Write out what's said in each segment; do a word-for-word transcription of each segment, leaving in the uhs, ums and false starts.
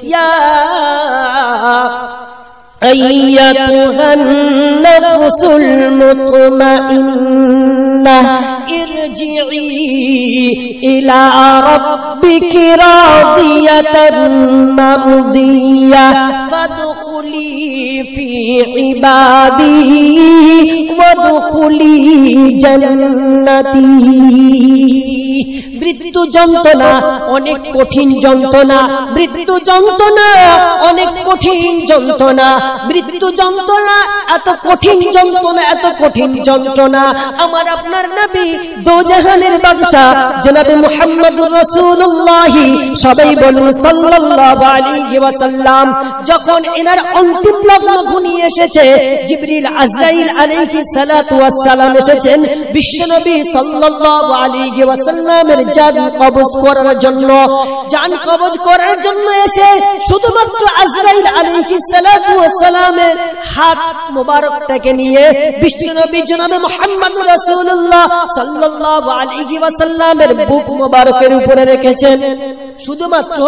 ইয়া আইয়াতুহান নাফসুল মুতমাইন্নাহ ইরজিই ইলা রাব্বিকি রাদিয়াতান মারদিয়া ফাদখুলি ফি ইবাদি ওয়াদখুলি জান্নাতি। মৃত্যু যন্ত্রণা অনেক কঠিন যন্ত্রণা, মৃত্যু যন্ত্রণা অনেক কঠিন যন্ত্রণা, মৃত্যু যন্ত্রণা এত কঠিন যন্ত্রণা, এত কঠিন যন্ত্রণা। আমার আপনার নবী দোজাহানের বাদশা জনাবে মুহাম্মদুর রাসূলুল্লাহ, সবাই বলুন সাল্লাল্লাহু আলাইহি ওয়াসাল্লাম, যখন এনার অন্তিম লগ্ন ঘনিয়ে এসেছে, জিবরিল আজরাইল আলাইহিস সালাতু ওয়াস সালাম এসেছেন বিশ্বনবী সাল্লাল্লাহু আলাইহি ওয়াসাল্লামের জান কবজ করার জন্য। জান কবজ করার জন্য এসে শুধুমাত্র আজরাইল আলাইহিস সালাতু ওয়াস সালামের হাত মোবারকটাকে নিয়ে বিশ্বনবী জনাবে মুহাম্মদুর রাসূলুল্লাহ সাল্লাল্লাহু আলাইহি ওয়াসাল্লামের বুক মোবারকের উপরে রেখেছেন। শুধুমাত্র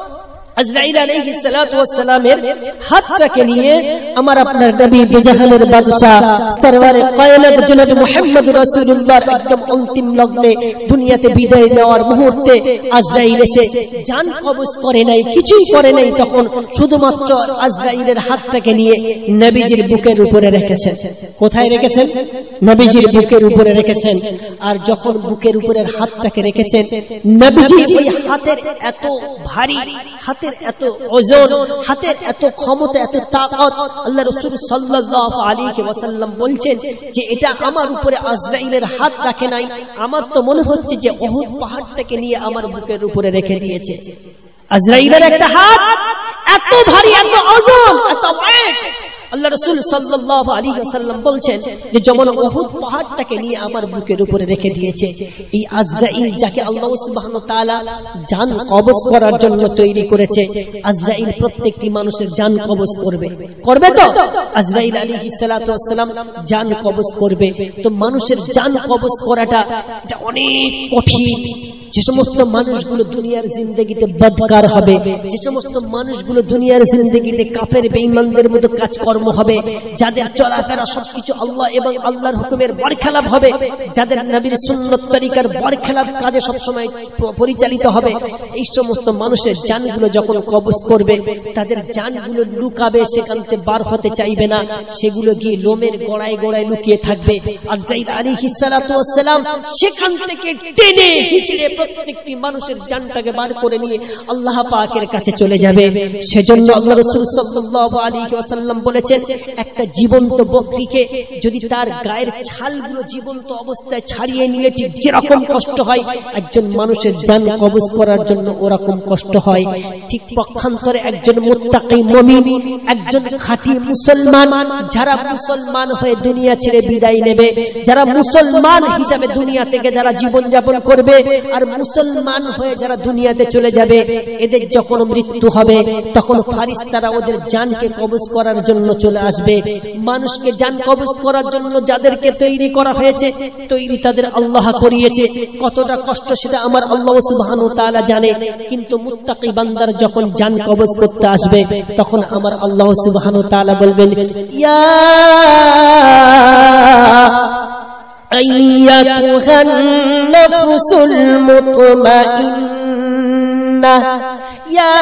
আজরাইল আলাইহিস সালাতু ওয়াস সালামের হাতটাকে নিয়ে আমার আপনার নবী দুজাহানের বাদশা সরওয়ারে কায়নাত জনাব মুহাম্মদুর রাসূলুল্লাহর একদম অন্তিম লগ্নে দুনিয়াতে বিদায় নেওয়ার মুহূর্তে আজরাইল এসে জান কবজ করে নাই, কিছুই করে নাই। তখন শুধুমাত্র আজরাইলের হাতটাকে নিয়ে নবীজির বুকের উপরে রেখেছেন। কোথায় রেখেছেন? নবীজির বুকের উপরে রেখেছেন। আর যখন বুকের উপরের হাতটাকে রেখেছেন, নবীজি ওই হাতের এত ভারী, হাতের এত ওজন, হাতের এত ক্ষমতা, এত তাকত, আল্লাহ রাসূল সাল্লাল্লাহু আলাইহি ওয়াসাল্লাম বলছেন যে এটা আমার উপরে আজরাইলের হাত রাখে নাই, আমার তো মনে হচ্ছে যে উহুদ পাহাড়টাকে নিয়ে আমার বুকের উপরে রেখে দিয়েছে। আজরাইলের একটা হাত এত ভারী, এত ওজন, এত ওয়েট। আল্লাহ রাসূল সাল্লাল্লাহু আলাইহি ওয়াসাল্লাম বলছেন যে যেমন উহুদ পাহাড়টাকে নিয়ে আমার বুকের উপরে রেখে দিয়েছে, এই আজরাইল যাকে আল্লাহ সুবহানাহু ওয়া তাআলা জান কবজ করার জন্য তৈরি করেছে, আজরাইল প্রত্যেকটি মানুষের জান কবজ করবে। করবে তো? আজরাইল আলাইহিস সালাতু ওয়াস সালাম জান কবজ করবে। তো মানুষের জান কবজ করাটা এটা অনেক কঠিন। যে সমস্ত মানুষগুলো দুনিয়ার জিন্দেগিতে বদকার হবে, যে সমস্ত মানুষগুলো দুনিয়ার জিন্দেগিতে কাফের বেঈমানদের মতো কাজকর্ম হবে, যাদের চলাফেরা সবকিছু আল্লাহ এবং আল্লাহর হুকুমের বরখেলাপ হবে, যাদের নবীর সুন্নাত তরিকার বরখেলাপ কাজে সবসময় পরিচালিত হবে, এই সমস্ত মানুষের জানগুলো যখন কবজ করবে, তাদের জানগুলো লুকাবে, সেখান থেকে বার হতে চাইবে না, সেগুলো গিয়ে লোমের গোড়ায় গোড়ায় লুকিয়ে থাকবে। আজরাইল আলাইহিস সালাতু ওয়াস সালাম সেখান থেকে টেনে হিচড়ে প্রত্যেকটি মানুষের জানটাকে বার করে নিয়ে আল্লাহ পাকের কাছে চলে যাবে। সেজন্য আল্লাহ রাসূল সাল্লাল্লাহু আলাইহি ওয়াসাল্লাম বলেছেন, একটা জীবন্ত বকরিকে যদি তার গায়ের ছালগুলো জীবন্ত অবস্থায় ছাড়িয়ে নিলে ঠিক যেরকম কষ্ট হয়, একজন মানুষের জান কবজ করার জন্য ওরকম কষ্ট হয়। ঠিক পক্ষান্তরে একজন মুত্তাকি মুমিন, একজন খাঁটি মুসলমান, যারা মুসলমান হয়ে দুনিয়া ছেড়ে বিদায় নেবে, যারা মুসলমান হিসাবে দুনিয়া থেকে যারা জীবন যাপন করবে, আর মুসলমান হয়ে যারা দুনিয়াতে চলে যাবে, এদের যখন মৃত্যু হবে তখন ফারিস্তারা ওদের জানকে কবজ করার জন্য চলে আসবে। মানুষকে জান কবজ করার জন্য যাদেরকে তৈরি করা হয়েছে, তৈরি তাদের আল্লাহ করিয়েছে। কতটা কষ্ট সেটা আমার আল্লাহ সুবহানাহু ওয়া তাআলা জানে। কিন্তু মুত্তাকি বান্দার যখন জান কবজ করতে আসবে, তখন আমার আল্লাহ সুবহানাহু ওয়া তাআলা বলবেন, ইয়া أيتها النفس المطمئنة يا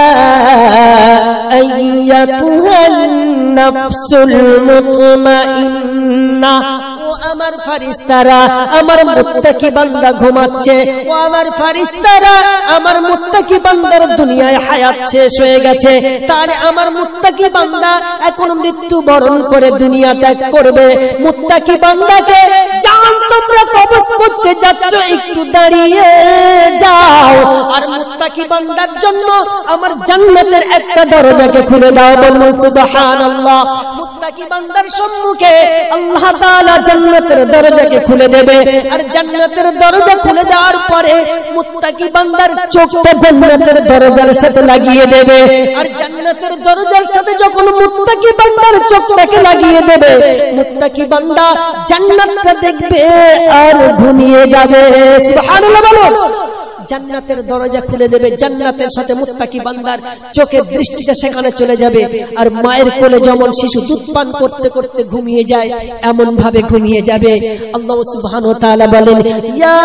أيتها النفس المطمئنة ও আমার ফারিস্তারা, আমার মুত্তাকি বান্দা ঘুমাচ্ছে, ও আমার ফারিস্তারা, আমার মুত্তাকি বান্দার দুনিয়ায় হায়াত শেষ হয়ে গেছে, তার আমার মুত্তাকি বান্দা এখন মৃত্যু বরণ করে দুনিয়া ত্যাগ করবে। মুত্তাকি বান্দাকে জান তোমরা কবজ করতে যাচ্ছ, একটু দাঁড়িয়ে যাও, আর মুত্তাকি বান্দার জন্য আমার জান্নাতের একটা দরজাকে খুলে দাও। বলুন সুবহানাল্লাহ। মুত্তাকি বান্দার সম্মুখে আল্লাহ তাআলা জান্নাতের দরজাকে খুলে দেবে, আর জান্নাতের দরজা খুলে দেওয়ার পরে মুত্তাকি বান্দার চোখটা জান্নাতের দরজার সাথে লাগিয়ে দেবে, আর জান্নাতের দরজার সাথে যখন মুত্তাকি বান্দার চোখটাকে লাগিয়ে দেবে, মুত্তাকি বান্দা জান্নাতটা দেখবে আর ঘুমিয়ে যাবে। সুবহানাল্লাহ বলো। জান্নাতের দরজা খুলে দেবে, জান্নাতের সাথে মুত্তাকি বান্দার চোখের দৃষ্টিটা সেখানে চলে যাবে। আর মায়ের কোলে যেমন শিশু দুধ পান করতে করতে ঘুমিয়ে যায়, এমন ভাবে ঘুমিয়ে যাবে। আল্লাহ সুবহানাহু ওয়া তাআলা বলেন, ইয়া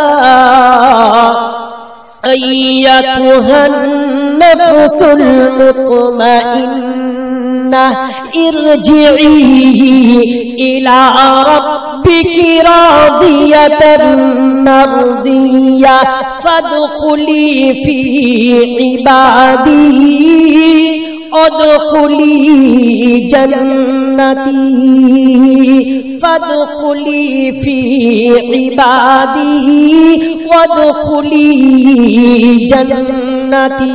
আইয়াতুহান নাফসুল মুতমাইন্না ইরজিই ইলা রাব্বিকি রাদিয়াতান মারদিয়া ফাদখুলি ফি ইবাদি অদখুলি জান্নাতি ফাদখুলি ফি ইবাদি ওয়াদখুলি জান্নাতি।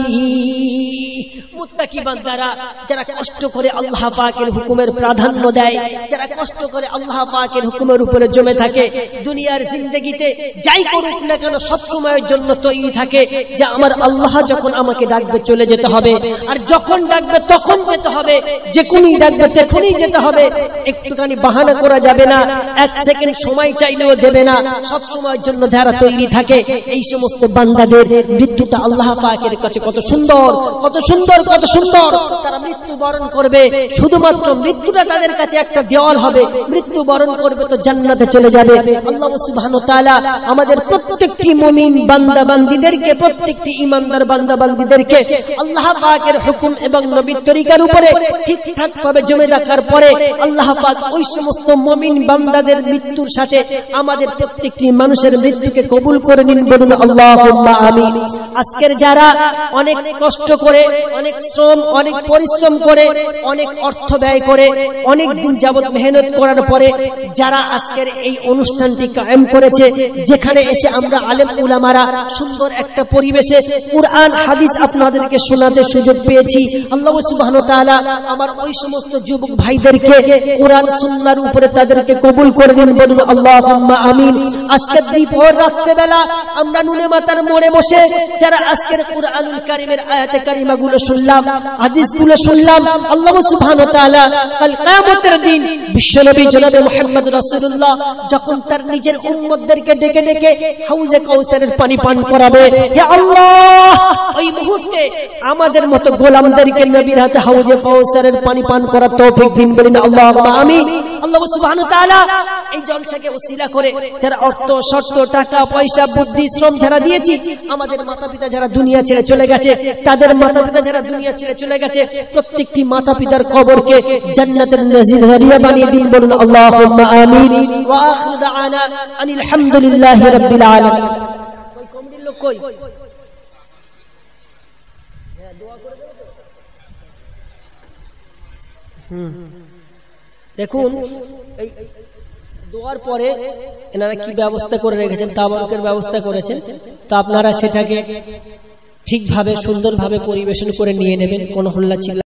মুত্তাকি বান্দারা যারা কষ্ট করে আল্লাহ পাকের হুকুমের প্রাধান্য দেয়, যারা কষ্ট করে আল্লাহ পাকের হুকুমের উপরে জমে থাকে, দুনিয়ার জিন্দেগিতে যাই করুক না কেন সব সময়ের জন্য তৈরি থাকে যে আমার আল্লাহ যখন আমাকে ডাকবে চলে যেতে হবে, আর যখন ডাকবে তখন যেতে হবে, যে কোনই ডাকবে তখনই যেতে হবে, একটুখানি বাহানা করা যাবে না, এক সেকেন্ড সময় চাইলেও দেবে না, সব সময়ের জন্য যারা তৈরি থাকে, এই সমস্ত বান্দাদের মৃত্যুটা আল্লাহ পাকের কাছে কত সুন্দর, কত সুন্দর, কত সুন্দর। তারা মৃত্যু বরণ করবে, শুধুমাত্র মৃত্যুটা তাদের কাছে একটা দেওয়াল হবে, মৃত্যু বরণ করবে তো জান্নাতে চলে যাবে। আল্লাহ সুবহানাহু ওয়া তাআলা আমাদের প্রত্যেকটি মুমিন বান্দা বান্দীদেরকে, প্রত্যেকটি ঈমানদার বান্দা বান্দীদেরকে আল্লাহ পাকের হুকুম এবং নবীর তরিকার উপরে ঠিকঠাক ভাবে জমে রাখার পরে আল্লাহ পাক ওই সমস্ত মুমিন বান্দাদের মৃত্যুর সাথে আমাদের প্রত্যেকটি মানুষের মৃত্যুকে কবুল করে নিন, বলুন আল্লাহুম্মা আমিন। আজকের যারা অনেক কষ্ট করে, অনেক শ্রম, অনেক পরিশ্রম করে, অনেক অর্থ ব্যয় করে, অনেক দিন যাবত মেহনত করার পরে যারা আজকের এই অনুষ্ঠানটি কায়েম করেছে, যেখানে এসে আমরা আলেম উলামারা সুন্দর একটা পরিবেশে কুরআন হাদিস আপনাদেরকে শোনাতে সুযোগ পেয়েছি, আল্লাহ সুবহানাহু ওয়া তাআলা আমার ওই সমস্ত যুবক ভাইদেরকে কুরআন সুন্নাহর উপরে তাদেরকে কবুল করে দিন, বলুন আল্লাহুম্মা আমিন। আজকের দ্বীপর রাত্রেবেলা আমরা নুনে মাতার মোড়ে বসে যারা আজকের কুরআনুল কারীমের আয়াতে কারিমাগুলো শুনলাম, হাদিসগুলো শুনলাম, আল্লাহ সুবহানাহু ওয়া তাআলা কাল কিয়ামতের দিন বিশ্বনবী জনাবে মুহাম্মদ রাসূলুল্লাহ যখন তার নিজের উম্মতদেরকে ডেকে ডেকে হাউজে কাউসারের পানি পান করাবে, হে আল্লাহ ওই মুহূর্তে আমাদের মতো গোলামদেরকে নবীর হাতে হাউজে কাউসারের পানি পান করার তৌফিক দিন, বলেন আল্লাহুম্মা আমিন। আল্লাহ সুবহানাহু ওয়া তাআলা এই জলসাকে ওসিলা করে যারা অর্থ, শর্ত, টাকা, পয়সা, বুদ্ধি, শ্রম যারা দিয়েছি, আমাদের মাতা-পিতা যারা দুনিয়া ছেড়ে চলে গেছে, তাদের মাতা-পিতা যারা দুনিয়া ছেড়ে চলে গেছে, প্রত্যেকটি মাতা-পিতার কবরকে জান্নাতের নজির বানিয়ে দিন, বলুন আল্লাহুম্মা আমিন। ওয়া আখিরু দা'ওয়ানা আনিল হামদুলিল্লাহি রাব্বিল আলামিন। কই কমিটির লোক কই? হ্যাঁ, দোয়া করে দেব তো। হুম, দেখুন এই দোয়ার পরে এনারা কি ব্যবস্থা করে রেখেছেন, তাবারুকের ব্যবস্থা করেছেন, তো আপনারা সেটাকে ঠিকভাবে সুন্দরভাবে পরিবেশন করে নিয়ে নেবেন, কোনো হল্লা চিল্লা